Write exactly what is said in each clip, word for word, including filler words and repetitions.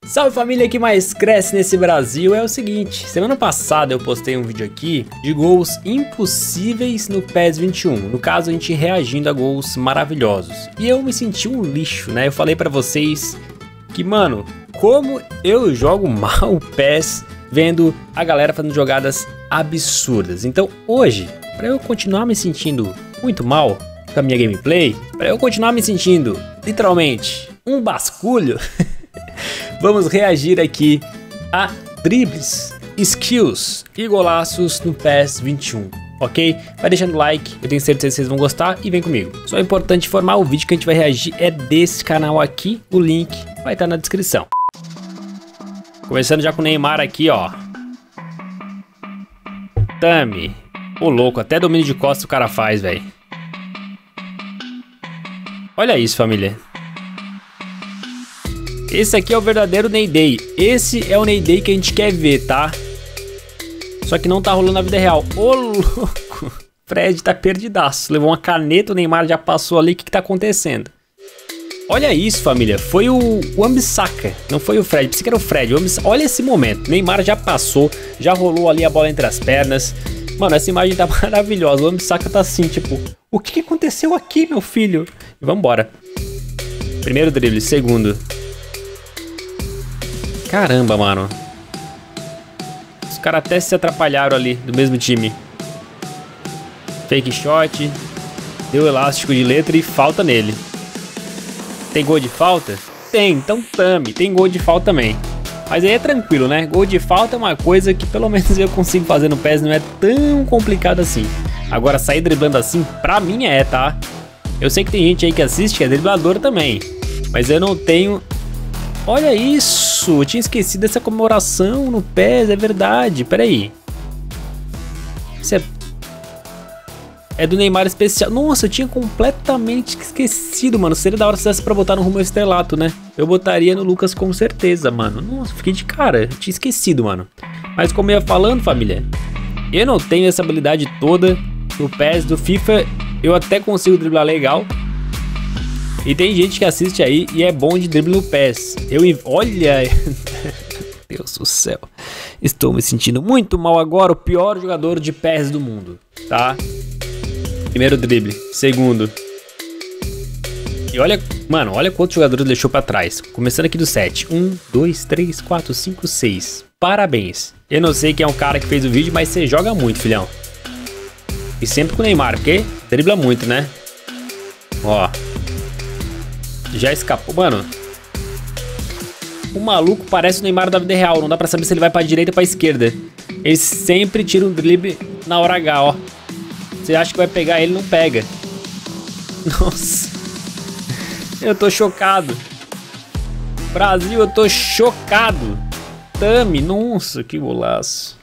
Salve família que mais cresce nesse Brasil. É o seguinte, semana passada eu postei um vídeo aqui de gols impossíveis no PES vinte e um. No caso, a gente reagindo a gols maravilhosos. E eu me senti um lixo, né? Eu falei pra vocês que, mano, como eu jogo mal o PES vendo a galera fazendo jogadas absurdas. Então hoje, pra eu continuar me sentindo muito mal com a minha gameplay, pra eu continuar me sentindo literalmente um basculho, vamos reagir aqui a dribles, skills e golaços no PES vinte e um, ok? Vai deixando o like, eu tenho certeza que vocês vão gostar e vem comigo. Só é importante informar, o vídeo que a gente vai reagir é desse canal aqui, o link vai estar na descrição. Começando já com o Neymar aqui, ó. Tami. Ô louco, até domínio de costas o cara faz, velho. Olha isso, família. Esse aqui é o verdadeiro Ney Day. Esse é o Ney Day que a gente quer ver, tá? Só que não tá rolando na vida real. Ô louco. Fred tá perdidaço. Levou uma caneta, o Neymar já passou ali. O que que tá acontecendo? Olha isso, família. Foi o, o Ambissaca. Não foi o Fred. Pensei que era o Fred. O Olha esse momento. Neymar já passou. Já rolou ali a bola entre as pernas. Mano, essa imagem tá maravilhosa. O Ambissaca tá assim, tipo... O que que aconteceu aqui, meu filho? E vambora. Primeiro drible. Segundo. Caramba, mano. Os caras até se atrapalharam ali, do mesmo time. Fake shot. Deu elástico de letra e falta nele. Tem gol de falta? Tem, então Tami. Tem gol de falta também. Mas aí é tranquilo, né? Gol de falta é uma coisa que pelo menos eu consigo fazer no PES. Não é tão complicado assim. Agora sair driblando assim, pra mim é, tá? Eu sei que tem gente aí que assiste que é driblador também. Mas eu não tenho... Olha isso, eu tinha esquecido dessa comemoração no PES, é verdade, pera aí. Isso é... É do Neymar especial. Nossa, eu tinha completamente esquecido, mano. Seria da hora se desse pra botar no rumo estrelato, né? Eu botaria no Lucas com certeza, mano. Nossa, fiquei de cara, eu tinha esquecido, mano. Mas como eu ia falando, família, eu não tenho essa habilidade toda no PES. Do FIFA eu até consigo driblar legal. E tem gente que assiste aí e é bom de drible no PES. Eu, olha, Deus do céu, estou me sentindo muito mal agora. O pior jogador de PES do mundo, tá? Primeiro drible, segundo. E olha, mano, olha quantos jogadores deixou pra trás. Começando aqui do sete. um, dois, três, quatro, cinco, seis. Parabéns. Eu não sei quem é o cara que fez o vídeo, mas você joga muito, filhão. E sempre com o Neymar, porque dribla muito, né? Ó. Já escapou, mano. O maluco parece o Neymar da vida real. Não dá pra saber se ele vai pra direita ou pra esquerda. Ele sempre tira um drible na hora H, ó. Você acha que vai pegar ele, não pega. Nossa. Eu tô chocado. Brasil, eu tô chocado. Tami, nossa, que golaço.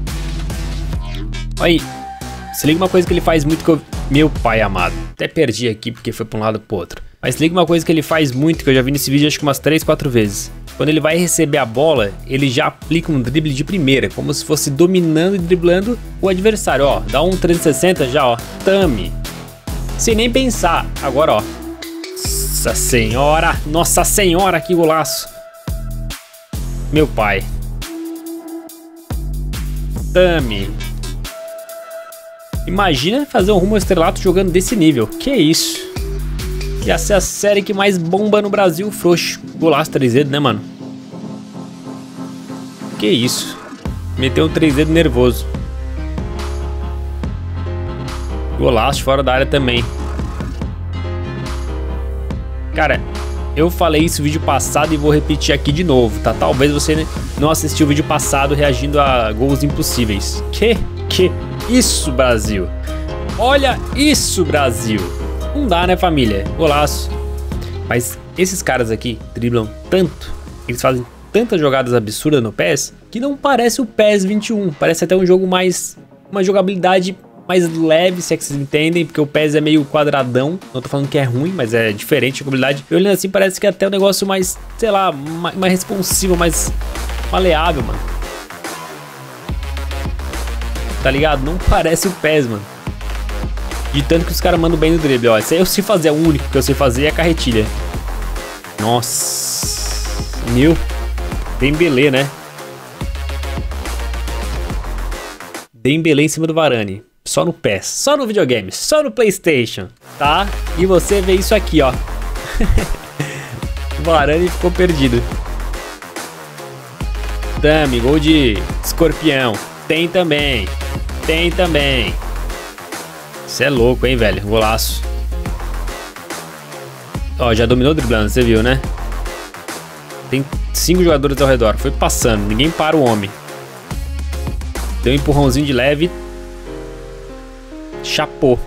Olha aí. Se liga uma coisa que ele faz muito que eu... Meu pai amado. Até perdi aqui porque foi pra um lado pro outro. Mas se liga uma coisa que ele faz muito, que eu já vi nesse vídeo acho que umas três, quatro vezes. Quando ele vai receber a bola, ele já aplica um drible de primeira, como se fosse dominando e driblando o adversário, ó. Dá um trezentos e sessenta já, ó. Tami. Sem nem pensar. Agora, ó. Nossa senhora. Nossa senhora, que golaço. Meu pai. Tami. Imagina fazer um rumo ao estrelato jogando desse nível. Que isso? Ia ser a série que mais bomba no Brasil, frouxo. Golaço três dedos, né, mano? Que isso? Meteu um três dedos nervoso. Golaço fora da área também. Cara, eu falei isso no vídeo passado e vou repetir aqui de novo, tá? Talvez você não assistiu o vídeo passado reagindo a gols impossíveis. Que? Que? Isso, Brasil. Olha isso, Brasil. Não dá, né, família? Golaço. Mas esses caras aqui driblam tanto, eles fazem tantas jogadas absurdas no PES, que não parece o PES vinte e um. Parece até um jogo mais... uma jogabilidade mais leve, se é que vocês entendem, porque o PES é meio quadradão. Não tô falando que é ruim, mas é diferente a jogabilidade. E olhando assim, parece que é até um negócio mais, sei lá, mais, mais responsivo, mais maleável, mano. Tá ligado? Não parece o PES, mano. De tanto que os caras mandam bem no drible, ó. Esse aí eu sei fazer, é o único que eu sei fazer é a carretilha. Nossa. Meu Dembélé, né? Dembélé em cima do Varane. Só no P E S, só no videogame, só no PlayStation, tá? E você vê isso aqui, ó. O Varane ficou perdido. Tami, gol de escorpião. Tem também. Tem também. Isso é louco, hein, velho? Golaço. Ó, já dominou driblando, você viu, né? Tem cinco jogadores ao redor. Foi passando, ninguém para o homem. Deu um empurrãozinho de leve. Chapou.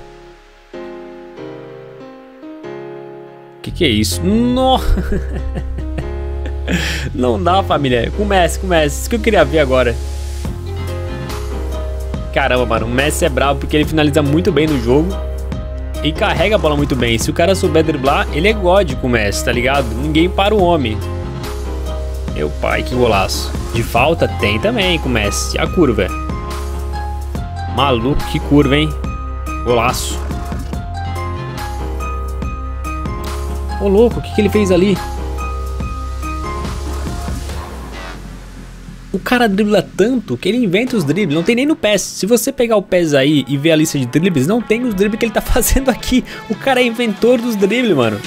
Que que é isso? Nossa. Não dá, família. Com o Messi, com o Messi. Isso que eu queria ver agora. Caramba, mano. O Messi é brabo porque ele finaliza muito bem no jogo. E carrega a bola muito bem. Se o cara souber driblar, ele é God com o Messi, tá ligado? Ninguém para o homem. Meu pai, que golaço. De falta tem também com o Messi. A curva. Maluco, que curva, hein? Golaço. Ô, louco, o que, que ele fez ali? O cara dribla tanto que ele inventa os dribles. Não tem nem no P E S. Se você pegar o P E S aí e ver a lista de dribles, não tem os dribles que ele tá fazendo aqui. O cara é inventor dos dribles, mano.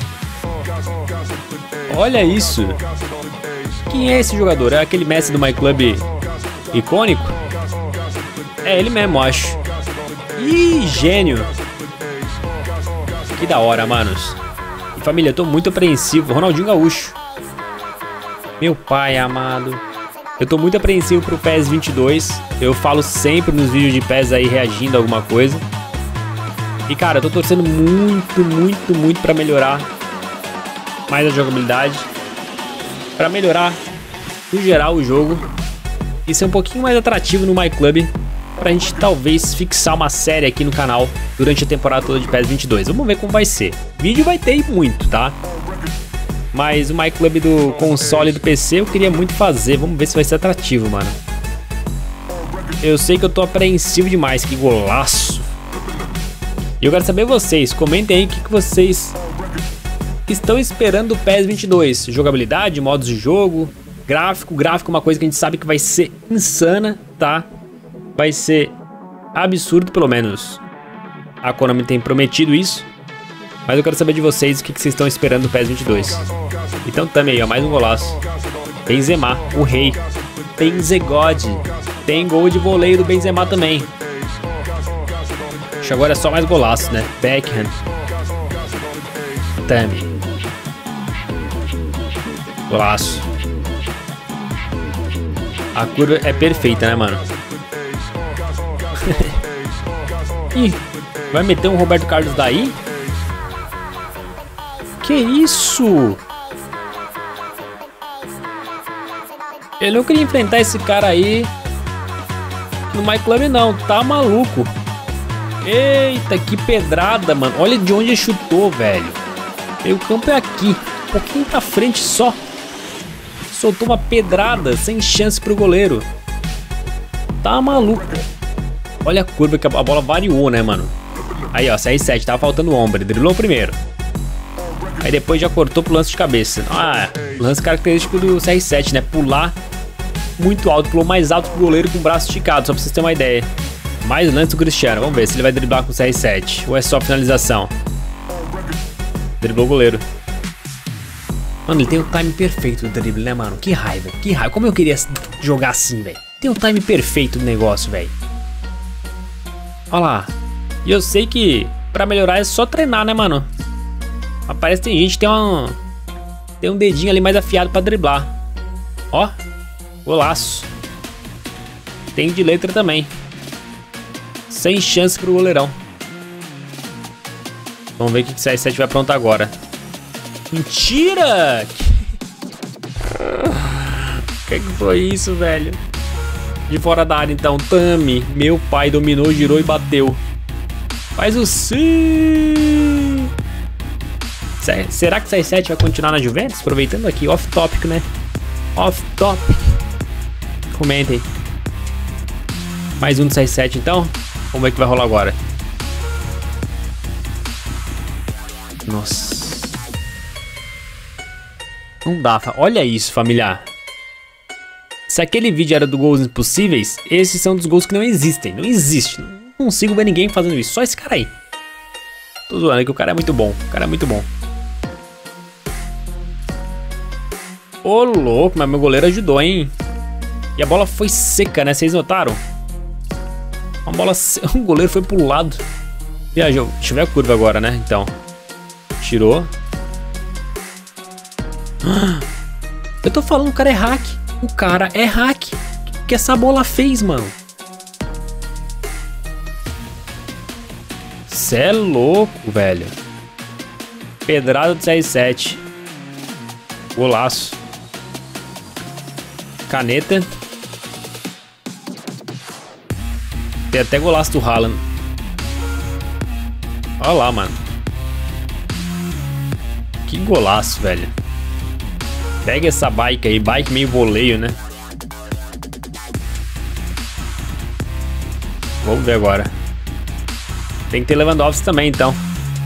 Olha isso. Quem é esse jogador? É aquele Messi do My Club icônico? É ele mesmo, acho. Ih, gênio. Que da hora, manos. E família, eu tô muito apreensivo. Ronaldinho Gaúcho. Meu pai amado. Eu tô muito apreensivo pro P E S vinte e dois. Eu falo sempre nos vídeos de P E S aí reagindo a alguma coisa. E cara, eu tô torcendo muito, muito, muito pra melhorar mais a jogabilidade. Pra melhorar, no geral, o jogo. E ser um pouquinho mais atrativo no My Club. Pra gente talvez fixar uma série aqui no canal durante a temporada toda de P E S vinte e dois. Vamos ver como vai ser. Vídeo vai ter muito, tá? Mas o My Club do console e do P C eu queria muito fazer. Vamos ver se vai ser atrativo, mano. Eu sei que eu tô apreensivo demais. Que golaço. E eu quero saber vocês. Comentem aí o que, que vocês estão esperando do P E S vinte e dois. Jogabilidade, modos de jogo, gráfico. Gráfico é uma coisa que a gente sabe que vai ser insana, tá? Vai ser absurdo, pelo menos. A Konami tem prometido isso. Mas eu quero saber de vocês o que, que vocês estão esperando do P E S vinte e dois. Então também, ó, mais um golaço. Benzema, o rei. Benzegod. Tem gol de voleio do Benzema também. Acho que agora é só mais golaço, né? Beckham. Tami. Golaço. A curva é perfeita, né, mano? Ih, vai meter um Roberto Carlos daí? Que isso? Eu não queria enfrentar esse cara aí no My Club não, tá maluco? Eita, que pedrada, mano. Olha de onde ele chutou, velho. E o campo é aqui, um pouquinho pra frente só. Soltou uma pedrada sem chance pro goleiro. Tá maluco. Olha a curva que a bola variou, né, mano? Aí, ó, C R sete, tava faltando o ombro. Driblou primeiro. Aí depois já cortou pro lance de cabeça. Ah, lance característico do C R sete, né? Pular muito alto. Pulou mais alto que o goleiro com o braço esticado, só pra vocês terem uma ideia. Mais lance do Cristiano. Vamos ver se ele vai driblar com o C R sete. Ou é só finalização. Driblou o goleiro. Mano, ele tem o time perfeito do drible, né, mano? Que raiva, que raiva. Como eu queria jogar assim, velho. Tem o time perfeito do negócio, velho. Olha lá. E eu sei que pra melhorar é só treinar, né, mano? Mas parece que tem gente que tem, uma, tem um dedinho ali mais afiado pra driblar. Ó. Golaço. Tem de letra também. Sem chance pro goleirão. Vamos ver o que o C R sete vai aprontar agora. Mentira! O que, que foi isso, velho? De fora da área, então. Tami, meu pai, dominou, girou e bateu. Faz o sim! Será que o C R sete vai continuar na Juventus? Aproveitando aqui, off-topic, né? Off-topic. Comentem. Mais um do C R sete, então. Vamos ver o que vai rolar agora. Nossa. Não dá, olha isso, familiar. Se aquele vídeo era do gols impossíveis, esses são dos gols que não existem. Não existe. Não consigo ver ninguém fazendo isso. Só esse cara aí. Tô zoando, é que o cara é muito bom. O cara é muito bom. Ô, louco, mas meu goleiro ajudou, hein? E a bola foi seca, né? Vocês notaram? Uma bola seca. O goleiro foi pro lado. Viajou. Deixa eu ver a curva agora, né? Então. Tirou. Eu tô falando, o cara é hack. O cara é hack. O que essa bola fez, mano? Cê é louco, velho. Pedrada do C R sete. Golaço. Caneta. Tem até golaço do Haaland. Olha lá, mano. Que golaço, velho. Pega essa bike aí. Bike meio voleio, né? Vamos ver agora. Tem que ter Lewandowski também, então.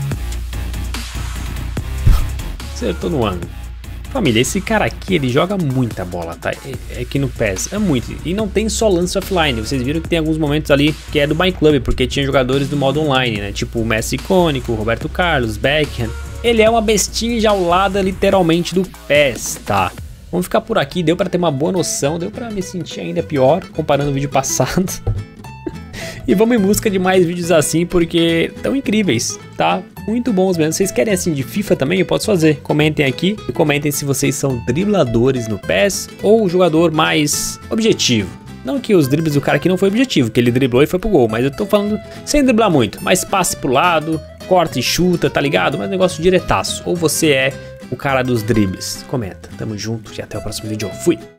Acertou no ângulo. Família, esse cara aqui, ele joga muita bola, tá? É, é que no P E S, é muito. E não tem só lance offline. Vocês viram que tem alguns momentos ali que é do My Club, porque tinha jogadores do modo online, né? Tipo o Messi icônico, Roberto Carlos, Beckham. Ele é uma bestinha enjaulada, literalmente, do P E S, tá? Vamos ficar por aqui. Deu pra ter uma boa noção. Deu pra me sentir ainda pior, comparando o vídeo passado. E vamos em busca de mais vídeos assim, porque estão incríveis, tá? Muito bons mesmo. Vocês querem assim de FIFA também? Eu posso fazer. Comentem aqui e comentem se vocês são dribladores no P E S ou jogador mais objetivo. Não que os dribles do cara aqui não foi objetivo, que ele driblou e foi pro gol, mas eu tô falando sem driblar muito, mas passe pro lado, corta e chuta, tá ligado? Mas negócio diretaço. Ou você é o cara dos dribles? Comenta. Tamo junto e até o próximo vídeo. Fui!